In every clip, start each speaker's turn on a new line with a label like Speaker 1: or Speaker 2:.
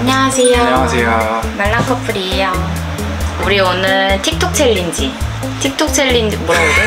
Speaker 1: 안녕하세요.
Speaker 2: 안녕하세요.
Speaker 1: 말랑 커플이에요. 우리 오늘 틱톡 챌린지 뭐라고 그래?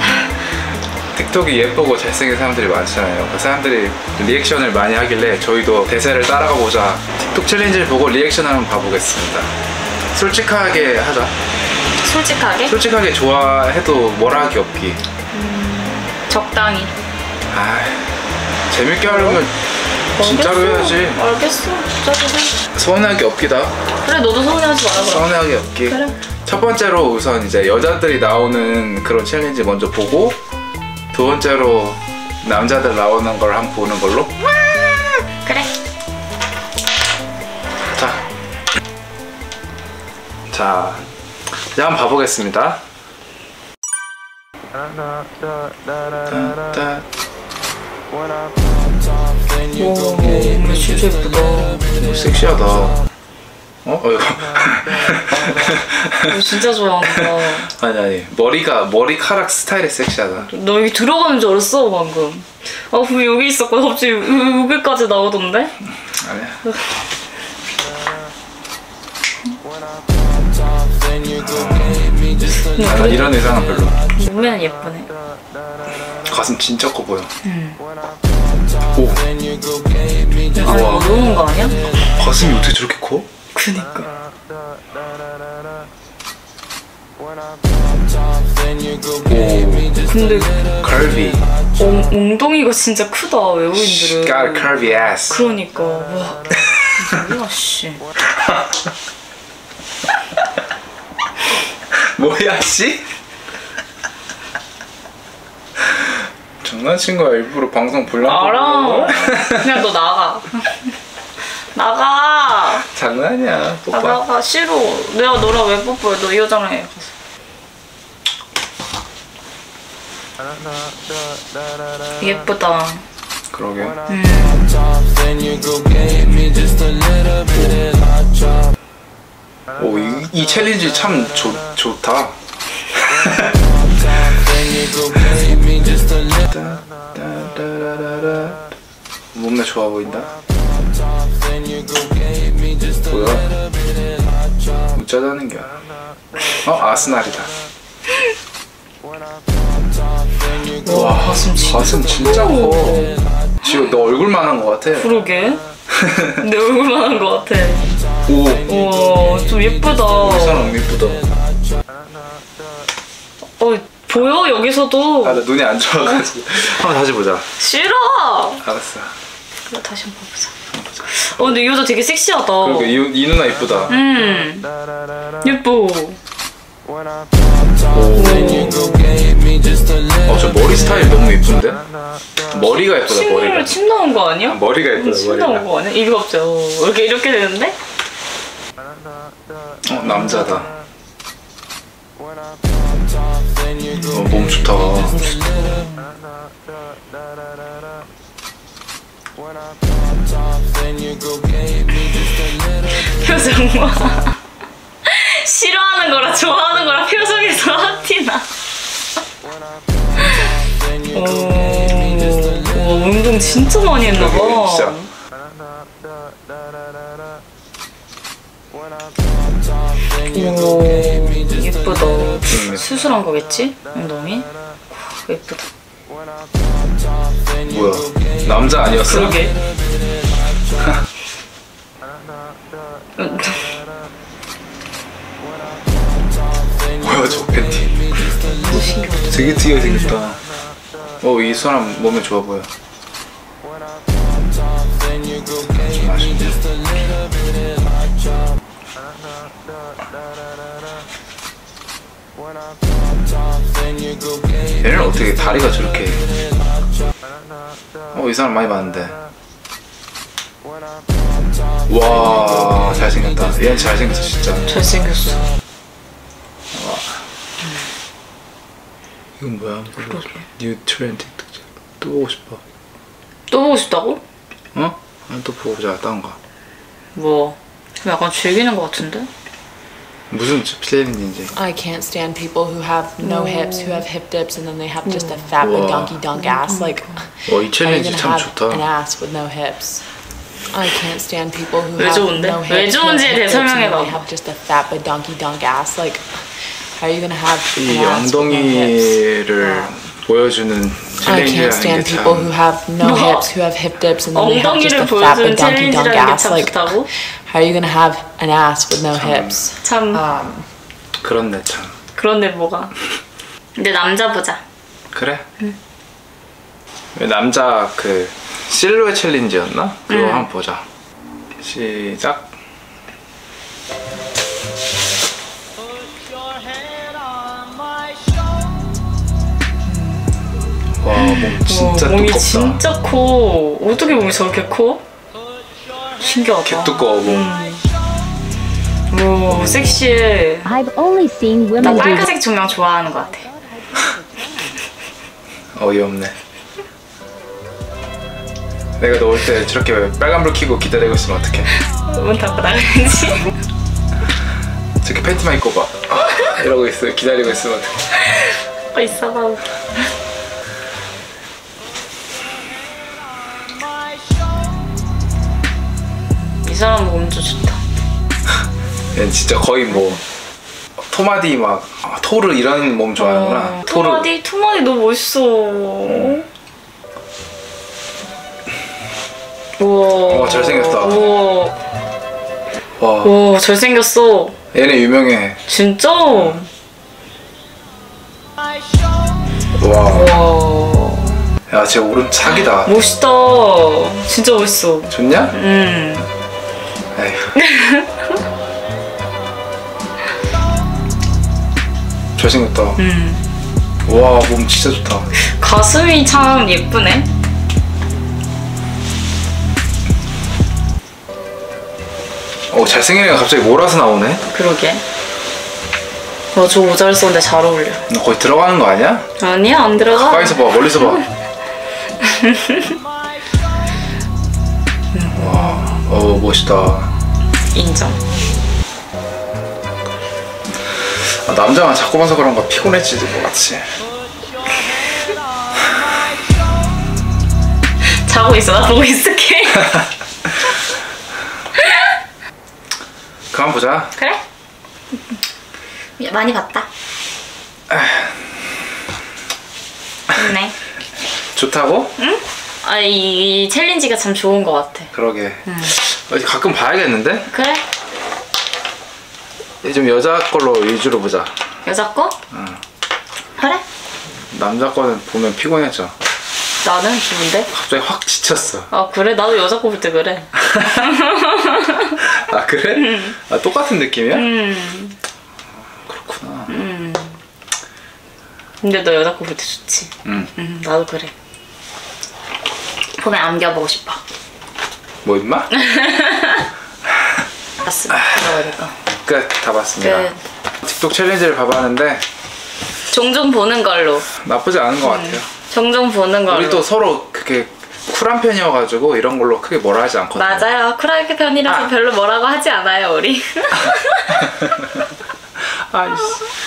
Speaker 2: 틱톡이 예쁘고 잘생긴 사람들이 많잖아요. 그 사람들이 리액션을 많이 하길래 저희도 대세를 따라가 보자. 틱톡 챌린지를 보고 리액션을 한번 봐보겠습니다. 솔직하게 하자.
Speaker 1: 솔직하게?
Speaker 2: 솔직하게 좋아해도 뭐라 할 게 없기.
Speaker 1: 적당히.
Speaker 2: 아, 재밌게 하려면 진짜로 해야지.
Speaker 1: 알겠어. 진짜로 해.
Speaker 2: 서운하게 없기다.
Speaker 1: 그래, 너도 서운해하지 마라.
Speaker 2: 서운하게 없기.
Speaker 1: 그래.
Speaker 2: 첫 번째로 우선 이제 여자들이 나오는 그런 챌린지 먼저 보고, 두 번째로 남자들 나오는 걸 한번 보는 걸로.
Speaker 1: 그래.
Speaker 2: 자, 이제 한번 봐보겠습니다.
Speaker 1: 오, 진짜 예쁘다.
Speaker 2: 오, 섹시하다. 이거.
Speaker 1: 너 진짜 좋아한다.
Speaker 2: 아니, 머리카락 스타일이 섹시하다.
Speaker 1: 너 여기 들어가는 줄 알았어, 방금. 아, 분명 여기 있었거든. 갑자기 여기까지 나오던데?
Speaker 2: 아니야. 난 이런 의상은 별로.
Speaker 1: 몸매는 예쁘네.
Speaker 2: 가슴 진짜 커 보여. 오.
Speaker 1: 아니, 뭐 노는 거 아니야?
Speaker 2: 가슴이 어떻게 저렇게 커?
Speaker 1: 그니까.
Speaker 2: 오.
Speaker 1: 근데
Speaker 2: curvy.
Speaker 1: 엉덩이가 진짜 크다, 외국인들은.
Speaker 2: Got a curvy ass.
Speaker 1: 그러니까. 와. 뭐야, 씨.
Speaker 2: 뭐야 씨? 장난친 거야. 일부러 방송 불러놓고.
Speaker 1: 알아. 그냥 너 나가. 나가.
Speaker 2: 장난이야. 뽀뽀.
Speaker 1: 나가. 싫어. 내가 너랑 왜 뽀뽀해? 너 이 여자랑 해. 예쁘다.
Speaker 2: 그러게. 오, 이 챌린지 참 좋다. 몸매 좋아 보인다. 뭐야? 웃자다는 게. 아스날이다.
Speaker 1: 와,
Speaker 2: 가슴 진짜 커. 지금 너 얼굴만한 거 같아.
Speaker 1: 그러게. 내 얼굴만한 거 같아.
Speaker 2: 오.
Speaker 1: 우와, 좀 예쁘다.
Speaker 2: 이 사람 예쁘다.
Speaker 1: 보여? 여기서도.
Speaker 2: 나 눈이 안 좋아가지고. 한번 다시 보자.
Speaker 1: 싫어.
Speaker 2: 알았어.
Speaker 1: 그래, 다시 한번 보자. 근데 이 여자 되게 섹시하다.
Speaker 2: 그러게, 이 누나 예쁘다.
Speaker 1: 예뻐.
Speaker 2: 저 머리 스타일 너무 예쁜데? 머리가 예쁘다. 머리가.
Speaker 1: 침 나온 거 아니야?
Speaker 2: 머리가 예쁘다.
Speaker 1: 침 나온 거 아니야? 이거 없죠. 이렇게 되는데?
Speaker 2: 남자다. 몸 좋다.
Speaker 1: 표정 봐. 싫어하는 거랑 좋아하는 거랑 표정에서 확티나. 운동 진짜 많이 했나봐.
Speaker 2: 진짜.
Speaker 1: 오, 예쁘다. 수술한 거겠지? 엉덩이? 예쁘다.
Speaker 2: 뭐야? 남자 아니었어?
Speaker 1: 그러게.
Speaker 2: 뭐야 저 팬티? 되게 특이하게 생겼다. 이 사람 몸에 좋아 보여. 좀 아쉽네. 얘는 어떻게 다리가 저렇게. 이 사람 많이 봤는데. 와, 잘생겼다. 얘는 잘생겼어 진짜.
Speaker 1: 잘생겼어.
Speaker 2: 이건 뭐야? 뉴 트렌드 특집. 또 보고 싶어.
Speaker 1: 또 보고 싶다고?
Speaker 2: 또 보자. 다른 거.
Speaker 1: 뭐? 약간 즐기는 거 같은데?
Speaker 2: 무슨 챌린지인지.
Speaker 3: I can't stand people who have no hips, who have hip dips, and then they have just a fat, like, donkey dunk ass. Like,
Speaker 2: 이 챌린지
Speaker 3: how
Speaker 2: 참
Speaker 3: are you gonna have
Speaker 2: 좋다.
Speaker 3: an ass with no hips? I can't stand people who
Speaker 1: 왜
Speaker 3: have
Speaker 1: 좋은데?
Speaker 3: no
Speaker 1: 왜
Speaker 3: hips, no
Speaker 1: 좋은지에 대해
Speaker 3: hip dips, and
Speaker 1: 설명해봐.
Speaker 3: they have just a fat but donkey dunk ass. Like, how are you gonna have
Speaker 2: 이
Speaker 3: an ass with no hips?
Speaker 2: 엉덩이를 보여주는
Speaker 3: I can't
Speaker 2: 챌린지라는
Speaker 3: stand
Speaker 2: 게
Speaker 3: people
Speaker 2: 참
Speaker 3: who have no hips, who have hip dips, and then they have just
Speaker 1: 엉덩이를
Speaker 3: a fat
Speaker 1: 보여주는
Speaker 3: but donkey dunk
Speaker 1: 챌린지라는 게
Speaker 3: ass.
Speaker 1: 참
Speaker 3: Like,
Speaker 1: 좋다고?
Speaker 3: how are you gonna have an ass with no hips?
Speaker 1: 참
Speaker 2: 그렇네 참.
Speaker 1: 그런데 뭐가? 근데 남자 보자.
Speaker 2: 그래? 남자 그 실루엣 챌린지였나? 그거 한번 보자. 시작. 와, 몸 진짜
Speaker 1: 몸이
Speaker 2: 두껍다.
Speaker 1: 진짜 커. 어떻게 몸이 저렇게 커? 신기하다.
Speaker 2: 개 두꺼워.
Speaker 1: 오, 섹시해.
Speaker 4: I've only seen
Speaker 1: 나
Speaker 4: women do
Speaker 1: 빨간색 조명 좋아하는 것 같아.
Speaker 2: 어이없네. 내가 너 올 때 저렇게 빨간불 켜고 기다리고 있으면 어떡해?
Speaker 1: 문 닫고 나가야지.
Speaker 2: 저렇게 팬티만 입고 봐. 이러고 있어. 기다리고 있으면 어떡해?
Speaker 1: 빨리 있어봐. 이 사람 몸도 좋다.
Speaker 2: 얘는 진짜 거의 뭐 토마디 막 토르 이런 몸 좋아하는구나. 토르.
Speaker 1: 토마디 너무 멋있어. 우와.
Speaker 2: 잘생겼다.
Speaker 1: 우와.
Speaker 2: 와,
Speaker 1: 와, 잘생겼어.
Speaker 2: 얘네 유명해.
Speaker 1: 진짜?
Speaker 2: 와,
Speaker 1: 와.
Speaker 2: 야, 쟤 오른 사기다.
Speaker 1: 멋있다. 진짜 멋있어.
Speaker 2: 좋냐? 에휴. 잘생겼다. 와, 몸 진짜 좋다.
Speaker 1: 가슴이 참 예쁘네.
Speaker 2: 잘생긴 애가 갑자기 몰아서 나오네.
Speaker 1: 그러게. 와, 저 모자를 썼는데 잘 어울려.
Speaker 2: 너 거의 들어가는 거 아니야?
Speaker 1: 아니야, 안 들어가.
Speaker 2: 가까이서 봐, 멀리서 봐. 와, 멋있다.
Speaker 1: 인정.
Speaker 2: 남자만 자꾸 봐서 그런가 피곤해지는 것 같지.
Speaker 1: 자고 있어, 나 보고 있을게.
Speaker 2: 그만 보자.
Speaker 1: 그래? 많이 봤다. 좋네.
Speaker 2: 좋다고?
Speaker 1: 응? 아, 이 챌린지가 참 좋은 것 같아.
Speaker 2: 그러게. 가끔 봐야겠는데?
Speaker 1: 그래?
Speaker 2: 좀 여자 걸로 위주로 보자.
Speaker 1: 여자 거?
Speaker 2: 응.
Speaker 1: 그래?
Speaker 2: 남자 거는 보면 피곤해져.
Speaker 1: 나는 좋은데?
Speaker 2: 갑자기 확 지쳤어.
Speaker 1: 아, 그래? 나도 여자 거 볼 때 그래.
Speaker 2: 아, 그래? 아, 똑같은 느낌이야? 그렇구나.
Speaker 1: 근데 너 여자 거 볼 때 좋지? 나도 그래. 봄에 안겨보고 싶어.
Speaker 2: 뭐 임마?
Speaker 1: 봤으면 들어가니까.
Speaker 2: 끝. 다 봤습니다. 틱톡 챌린지를 봐봤는데
Speaker 1: 종종 보는 걸로.
Speaker 2: 나쁘지 않은 것 같아요.
Speaker 1: 종종 보는 걸로.
Speaker 2: 우리 또 서로 그렇게 쿨한 편이어가지고 이런 걸로 크게 뭐라 하지 않거든요.
Speaker 1: 맞아요. 쿨하게 편이라서 별로 뭐라고 하지 않아요, 우리.
Speaker 2: 아이씨.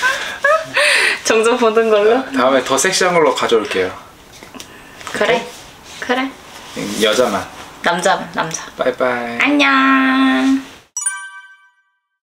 Speaker 1: 종종 보는 걸로?
Speaker 2: 다음에 더 섹시한 걸로 가져올게요.
Speaker 1: 그래. 그래.
Speaker 2: 여자만.
Speaker 1: 남자.
Speaker 2: 빠이빠이.
Speaker 1: 안녕.